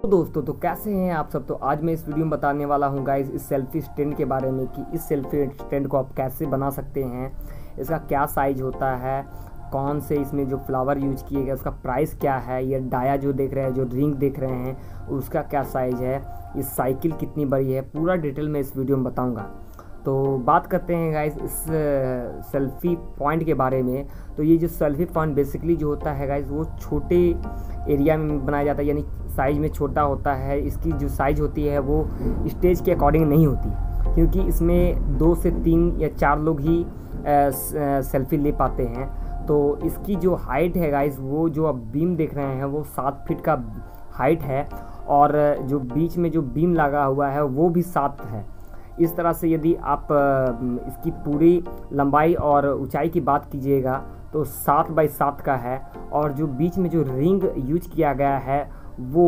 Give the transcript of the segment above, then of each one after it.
तो दोस्तों तो कैसे हैं आप सब। तो आज मैं इस वीडियो में बताने वाला हूं गाइस इस सेल्फी स्टैंड के बारे में कि इस सेल्फी स्टैंड को आप कैसे बना सकते हैं, इसका क्या साइज होता है, कौन से इसमें जो फ्लावर यूज किए गए उसका प्राइस क्या है, ये डाया जो देख रहे हैं, जो रिंग देख रहे हैं उसका क्या साइज है, इस साइकिल कितनी बड़ी है, पूरा डिटेल में इस वीडियो में बताऊँगा। तो बात करते हैं गाइस इस सेल्फ़ी पॉइंट के बारे में। तो ये जो सेल्फ़ी पॉइंट बेसिकली जो होता है गाइस वो छोटे एरिया में बनाया जाता है, यानी साइज़ में छोटा होता है। इसकी जो साइज़ होती है वो स्टेज के अकॉर्डिंग नहीं होती, क्योंकि इसमें 2 से 3 या 4 लोग ही सेल्फ़ी ले पाते हैं। तो इसकी जो हाइट है गाइस, वो जो आप बीम देख रहे हैं वो 7 फीट का हाइट है, और जो बीच में जो बीम लगा हुआ है वो भी 7 है। इस तरह से यदि आप इसकी पूरी लंबाई और ऊंचाई की बात कीजिएगा तो 7 बाई 7 का है, और जो बीच में जो रिंग यूज किया गया है वो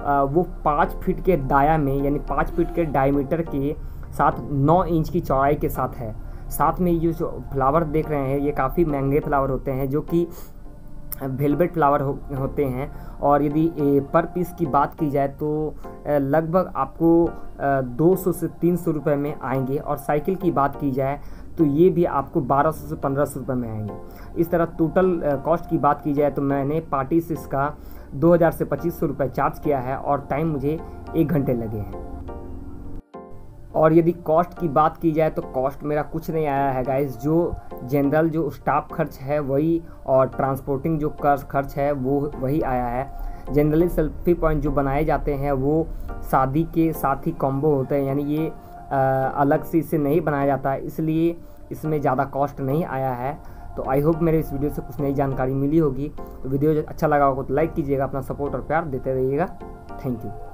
5 फीट के दाया में, यानी 5 फीट के डायमीटर के साथ 9 इंच की चौड़ाई के साथ है। साथ में ये जो फ्लावर देख रहे हैं ये काफ़ी महंगे फ्लावर होते हैं, जो कि वेलवेट फ्लावर होते हैं, और यदि पर पीस की बात की जाए तो लगभग आपको 200 से 300 रुपये में आएंगे, और साइकिल की बात की जाए तो ये भी आपको 1200 से 1500 रुपये में आएंगे। इस तरह टोटल कॉस्ट की बात की जाए तो मैंने पार्टी से इसका 2000 से 2500 रुपये चार्ज किया है, और टाइम मुझे 1 घंटे लगे हैं। और यदि कॉस्ट की बात की जाए तो कॉस्ट मेरा कुछ नहीं आया है गाइस। जो जनरल जो स्टाफ खर्च है वही, और ट्रांसपोर्टिंग जो खर्च है वो वही आया है। जनरली सेल्फी पॉइंट जो बनाए जाते हैं वो शादी के साथ ही कॉम्बो होते हैं, यानी ये अलग से इसे नहीं बनाया जाता, इसलिए इसमें ज़्यादा कॉस्ट नहीं आया है। तो आई होप मेरे इस वीडियो से कुछ नई जानकारी मिली होगी। तो वीडियो अच्छा लगा होगा तो लाइक कीजिएगा, अपना सपोर्ट और प्यार देते रहिएगा। Thank you.